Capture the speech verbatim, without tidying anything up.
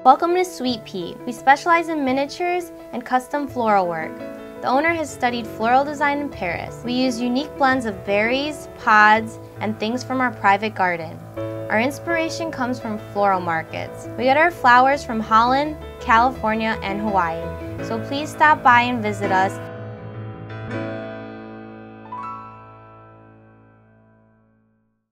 Welcome to Sweet Pea. We specialize in miniatures and custom floral work. The owner has studied floral design in Paris. We use unique blends of berries, pods, and things from our private garden. Our inspiration comes from floral markets. We get our flowers from Holland, California, and Hawaii. So please stop by and visit us